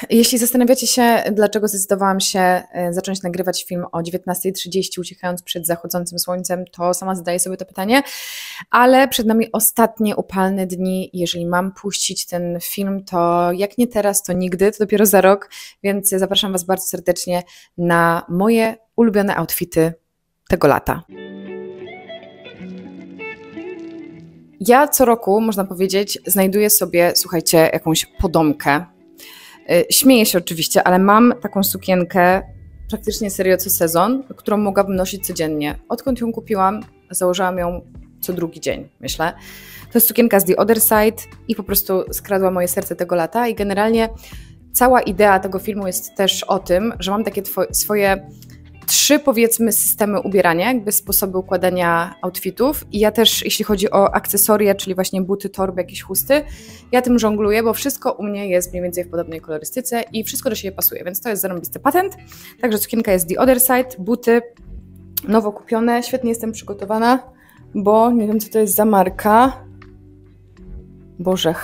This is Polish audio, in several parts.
Jeśli zastanawiacie się, dlaczego zdecydowałam się zacząć nagrywać film o 19:30, uciekając przed zachodzącym słońcem, to sama zadaję sobie to pytanie, ale przed nami ostatnie upalne dni. Jeżeli mam puścić ten film, to jak nie teraz, to nigdy, to dopiero za rok, więc zapraszam Was bardzo serdecznie na moje ulubione outfity tego lata. Ja co roku, można powiedzieć, znajduję sobie, słuchajcie, jakąś podomkę. Śmieję się oczywiście, ale mam taką sukienkę praktycznie serio co sezon, którą mogłabym nosić codziennie. Odkąd ją kupiłam, założyłam ją co drugi dzień, myślę. To jest sukienka z The Other Side i po prostu skradła moje serce tego lata i generalnie cała idea tego filmu jest też o tym, że mam takie swoje 3, powiedzmy, systemy ubierania, jakby sposoby układania outfitów i ja też, jeśli chodzi o akcesoria, czyli właśnie buty, torby, jakieś chusty, ja tym żongluję, bo wszystko u mnie jest mniej więcej w podobnej kolorystyce i wszystko do siebie pasuje, więc to jest zarąbisty patent. Także sukienka jest The Other Side, buty nowo kupione, świetnie jestem przygotowana, bo nie wiem, co to jest za marka. Boże,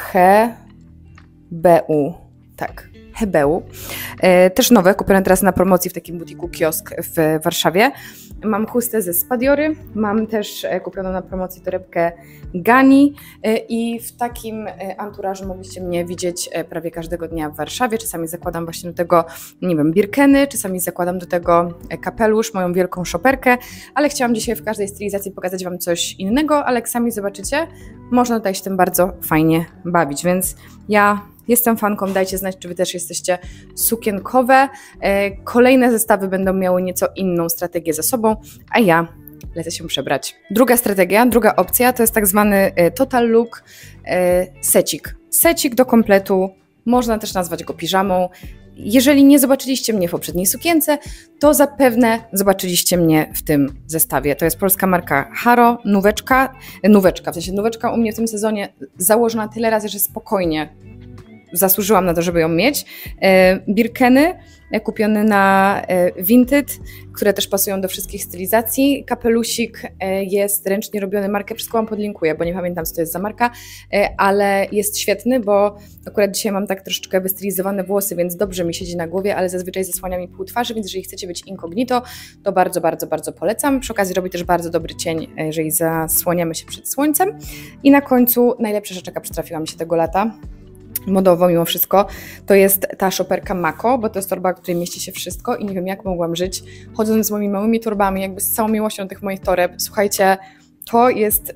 Hebeu, tak. Hebeu. Też nowe, kupione teraz na promocji w takim butiku kiosk w Warszawie. Mam chustę ze Spadiory, mam też kupioną na promocji torebkę Gani i w takim anturażu mogliście mnie widzieć prawie każdego dnia w Warszawie. Czasami zakładam właśnie do tego, nie wiem, birkeny, czasami zakładam do tego kapelusz, moją wielką szoperkę, ale chciałam dzisiaj w każdej stylizacji pokazać Wam coś innego, ale jak sami zobaczycie, można tutaj się tym bardzo fajnie bawić, więc ja jestem fanką, dajcie znać, czy Wy też jesteście sukienkowe. Kolejne zestawy będą miały nieco inną strategię za sobą, a ja lecę się przebrać. Druga strategia, druga opcja to jest tak zwany total look secik. Secik do kompletu, można też nazwać go piżamą. Jeżeli nie zobaczyliście mnie w poprzedniej sukience, to zapewne zobaczyliście mnie w tym zestawie. To jest polska marka Haro, nóweczka, w sensie nóweczka u mnie w tym sezonie założona tyle razy, że spokojnie zasłużyłam na to, żeby ją mieć. Birkeny kupione na Vinted, które też pasują do wszystkich stylizacji. Kapelusik jest ręcznie robiony, markę wszystko Wam podlinkuję, bo nie pamiętam, co to jest za marka, ale jest świetny, bo akurat dzisiaj mam tak troszeczkę wystylizowane włosy, więc dobrze mi siedzi na głowie, ale zazwyczaj zasłania mi pół twarzy, więc jeżeli chcecie być incognito, to bardzo, bardzo, bardzo polecam. Przy okazji robi też bardzo dobry cień, jeżeli zasłaniamy się przed słońcem. I na końcu najlepsza rzecz, jaka przytrafiła mi się tego lata, modowo mimo wszystko, to jest ta szoperka Mako, bo to jest torba, w której mieści się wszystko i nie wiem, jak mogłam żyć, chodząc z moimi małymi torbami, jakby z całą miłością tych moich toreb. Słuchajcie, to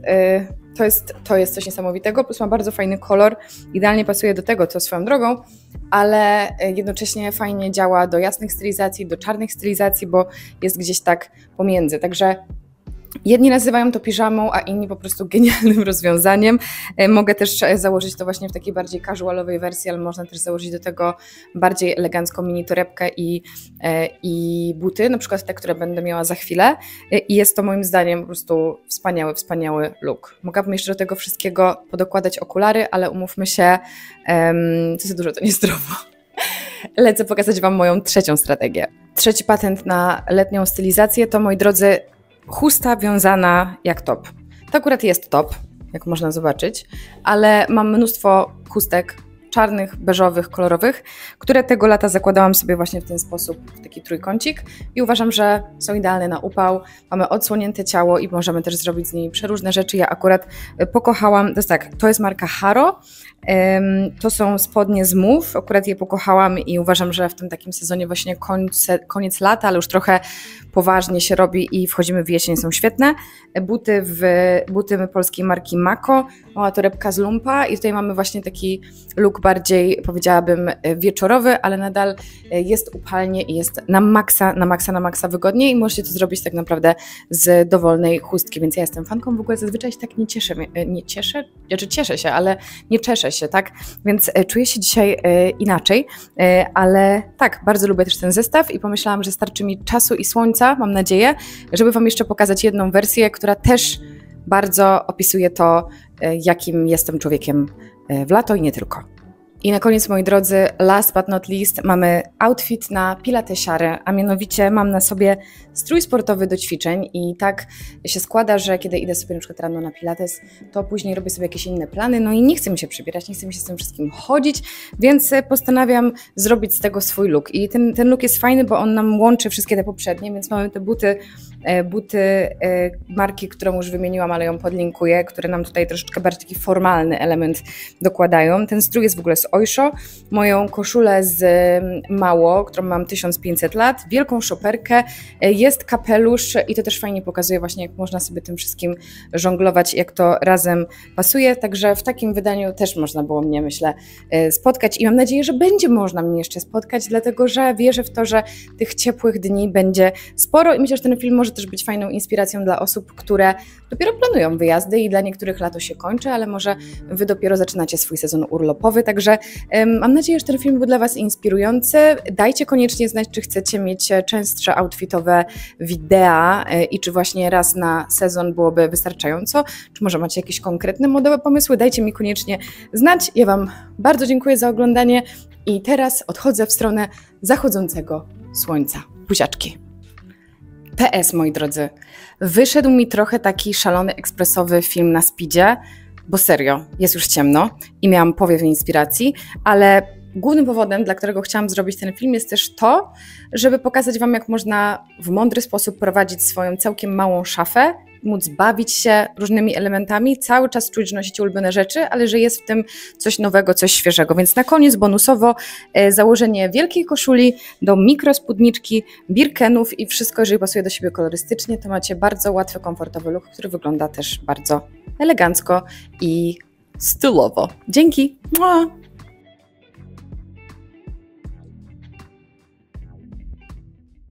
jest coś niesamowitego, plus ma bardzo fajny kolor, idealnie pasuje do tego, co swoją drogą, ale jednocześnie fajnie działa do jasnych stylizacji, do czarnych stylizacji, bo jest gdzieś tak pomiędzy, także jedni nazywają to piżamą, a inni po prostu genialnym rozwiązaniem. Mogę też założyć to właśnie w takiej bardziej casualowej wersji, ale można też założyć do tego bardziej elegancką mini torebkę i buty, na przykład te, które będę miała za chwilę. I jest to moim zdaniem po prostu wspaniały, wspaniały look. Mogłabym jeszcze do tego wszystkiego podokładać okulary, ale umówmy się, to za dużo, to niezdrowo. Lecę pokazać Wam moją trzecią strategię. Trzeci patent na letnią stylizację to, moi drodzy, chusta wiązana jak top. To akurat jest top, jak można zobaczyć, ale mam mnóstwo chustek czarnych, beżowych, kolorowych, które tego lata zakładałam sobie właśnie w ten sposób, w taki trójkącik i uważam, że są idealne na upał. Mamy odsłonięte ciało i możemy też zrobić z niej przeróżne rzeczy. Ja akurat pokochałam, to jest tak, to jest marka Haro, to są spodnie z Move, akurat je pokochałam i uważam, że w tym takim sezonie właśnie koniec lata, ale już trochę poważnie się robi i wchodzimy w jesień, są świetne. Buty polskiej marki Mako, mała torebka z lumpa i tutaj mamy właśnie taki look bardziej, powiedziałabym, wieczorowy, ale nadal jest upalnie i jest na maksa wygodnie i możecie to zrobić tak naprawdę z dowolnej chustki, więc ja jestem fanką, w ogóle zazwyczaj się tak cieszę się, ale nie czeszę się, tak? Więc czuję się dzisiaj inaczej, ale tak, bardzo lubię też ten zestaw i pomyślałam, że starczy mi czasu i słońca, mam nadzieję, żeby Wam jeszcze pokazać jedną wersję, która też bardzo opisuje to, jakim jestem człowiekiem w lato i nie tylko. I na koniec, moi drodzy, last but not least, mamy outfit na pilatesiarę, a mianowicie mam na sobie strój sportowy do ćwiczeń i tak się składa, że kiedy idę sobie na przykład rano na pilates, to później robię sobie jakieś inne plany, no i nie chcę mi się przebierać, nie chcę mi się z tym wszystkim chodzić, więc postanawiam zrobić z tego swój look. I ten look jest fajny, bo on nam łączy wszystkie te poprzednie, więc mamy te buty marki, którą już wymieniłam, ale ją podlinkuję, które nam tutaj troszeczkę bardziej taki formalny element dokładają. Ten strój jest w ogóle z Oysho, moją koszulę z Mało, którą mam 1500 lat, wielką szoperkę, jest kapelusz i to też fajnie pokazuje właśnie, jak można sobie tym wszystkim żonglować, jak to razem pasuje, także w takim wydaniu też można było mnie, myślę, spotkać i mam nadzieję, że będzie można mnie jeszcze spotkać, dlatego że wierzę w to, że tych ciepłych dni będzie sporo i myślę, że ten film może też być fajną inspiracją dla osób, które dopiero planują wyjazdy i dla niektórych lato się kończy, ale może Wy dopiero zaczynacie swój sezon urlopowy, także mam nadzieję, że ten film był dla Was inspirujący. Dajcie koniecznie znać, czy chcecie mieć częstsze outfitowe wideo i czy właśnie raz na sezon byłoby wystarczająco, czy może macie jakieś konkretne modowe pomysły, dajcie mi koniecznie znać. Ja Wam bardzo dziękuję za oglądanie i teraz odchodzę w stronę zachodzącego słońca. Buziaczki. PS, moi drodzy, wyszedł mi trochę taki szalony, ekspresowy film na speedzie, bo serio, jest już ciemno i miałam powiew inspiracji, ale głównym powodem, dla którego chciałam zrobić ten film, jest też to, żeby pokazać Wam, jak można w mądry sposób prowadzić swoją całkiem małą szafę, móc bawić się różnymi elementami, cały czas czuć, że nosicie ulubione rzeczy, ale że jest w tym coś nowego, coś świeżego. Więc na koniec bonusowo założenie wielkiej koszuli do mikrospódniczki, birkenów i wszystko, jeżeli pasuje do siebie kolorystycznie, to macie bardzo łatwy, komfortowy look, który wygląda też bardzo elegancko i stylowo. Dzięki! Mua!